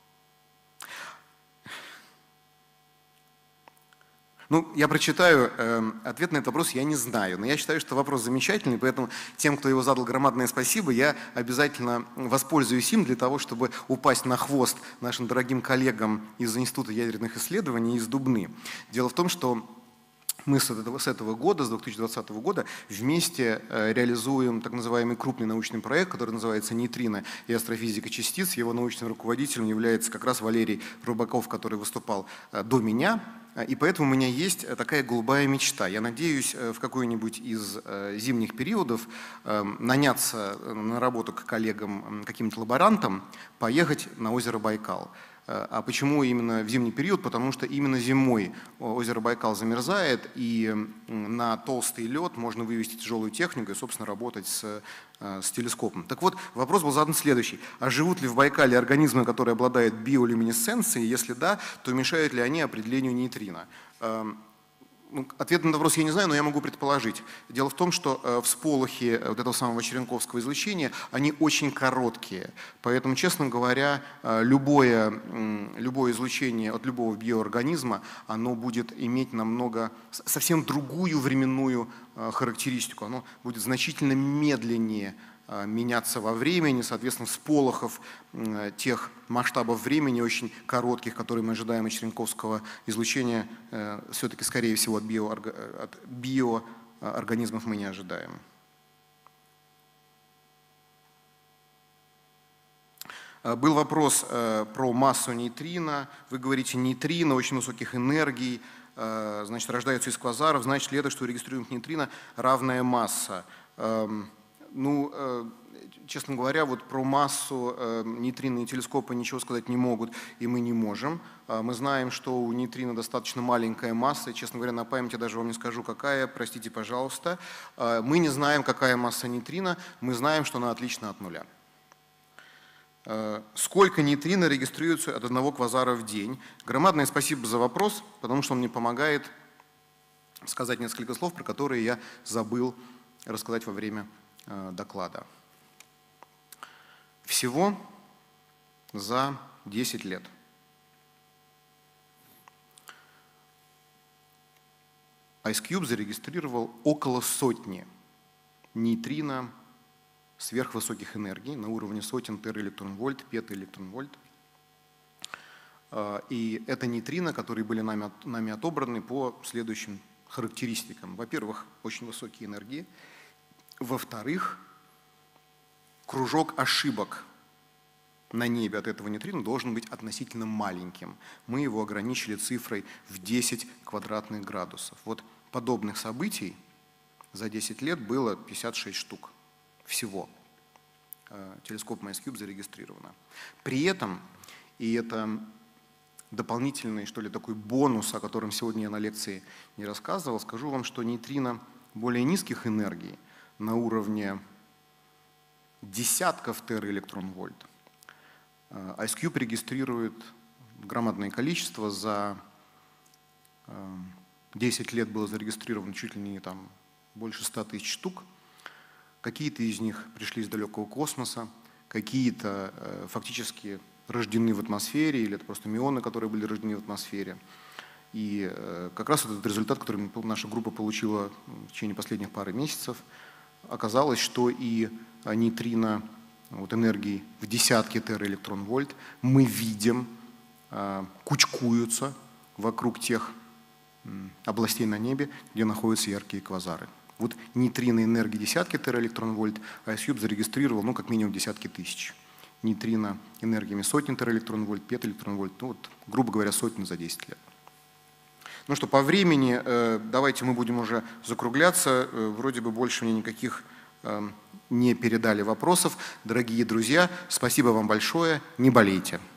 Ну, я прочитаю, ответ на этот вопрос я не знаю, но я считаю, что вопрос замечательный, поэтому тем, кто его задал, громадное спасибо, я обязательно воспользуюсь им для того, чтобы упасть на хвост нашим дорогим коллегам из Института ядерных исследований из Дубны. Дело в том, что мы с этого года, с 2020 года, вместе реализуем так называемый крупный научный проект, который называется «Нейтрино и астрофизика частиц». Его научным руководителем является как раз Валерий Рубаков, который выступал до меня. И поэтому у меня есть такая голубая мечта. Я надеюсь в какой-нибудь из зимних периодов наняться на работу к коллегам, каким-то лаборантам, поехать на озеро Байкал. А почему именно в зимний период? Потому что именно зимой озеро Байкал замерзает, и на толстый лед можно вывести тяжелую технику и, собственно, работать с телескопом. Так вот, вопрос был задан следующий. А живут ли в Байкале организмы, которые обладают биолюминесценцией? Если да, то мешают ли они определению нейтрино? Ответ на этот вопрос я не знаю, но я могу предположить. Дело в том, что всполохи вот этого самого черенковского излучения, они очень короткие. Поэтому, честно говоря, любое излучение от любого биоорганизма, оно будет иметь совсем другую временную характеристику. Оно будет значительно медленнее меняться во времени, соответственно, всполохов тех масштабов времени очень коротких, которые мы ожидаем от черенковского излучения, все-таки, скорее всего, от биоорганизмов мы не ожидаем. Был вопрос про массу нейтрино. Вы говорите, нейтрино очень высоких энергий, значит, рождаются из квазаров. Значит ли это, что у регистрируемых нейтрино равная масса? Честно говоря, вот про массу нейтринные телескопы ничего сказать не могут, и мы не можем. Мы знаем, что у нейтрино достаточно маленькая масса, и, честно говоря, на памяти даже вам не скажу, какая, простите, пожалуйста. Мы не знаем, какая масса нейтрино, мы знаем, что она отлична от нуля. Сколько нейтрино регистрируется от одного квазара в день? Громадное спасибо за вопрос, потому что он мне помогает сказать несколько слов, про которые я забыл рассказать во время доклада. Всего за 10 лет IceCube зарегистрировал около сотни нейтрино сверхвысоких энергий на уровне сотен тераэлектронвольт, петаэлектронвольт. И это нейтрино, которые были нами отобраны по следующим характеристикам. Во-первых, очень высокие энергии. Во-вторых, кружок ошибок на небе от этого нейтрина должен быть относительно маленьким. Мы его ограничили цифрой в 10 квадратных градусов. Вот подобных событий за 10 лет было 56 штук всего. Телескоп MassCube зарегистрировано. При этом, и это дополнительный, что ли, такой бонус, о котором сегодня я на лекции не рассказывал, скажу вам, что нейтрино более низких энергий на уровне десятков тераэлектронвольт IceCube регистрирует громадное количество. За 10 лет было зарегистрировано чуть ли не там больше 100 тысяч штук. Какие-то из них пришли из далекого космоса, какие-то фактически рождены в атмосфере, или это просто мионы, которые были рождены в атмосфере. И как раз этот результат, который наша группа получила в течение последних пары месяцев, оказалось, что и нейтрино энергии в десятки тераэлектронвольт мы видим, кучкуются вокруг тех областей на небе, где находятся яркие квазары. Вот нейтрино энергии десятки тераэлектронвольт IceCube зарегистрировал как минимум десятки тысяч. Нейтрино энергиями сотни тераэлектронвольт, петаэлектронвольт, грубо говоря, сотни за 10 лет. Ну что, по времени давайте мы будем уже закругляться. Вроде бы больше мне никаких не передали вопросов. Дорогие друзья, спасибо вам большое, не болейте.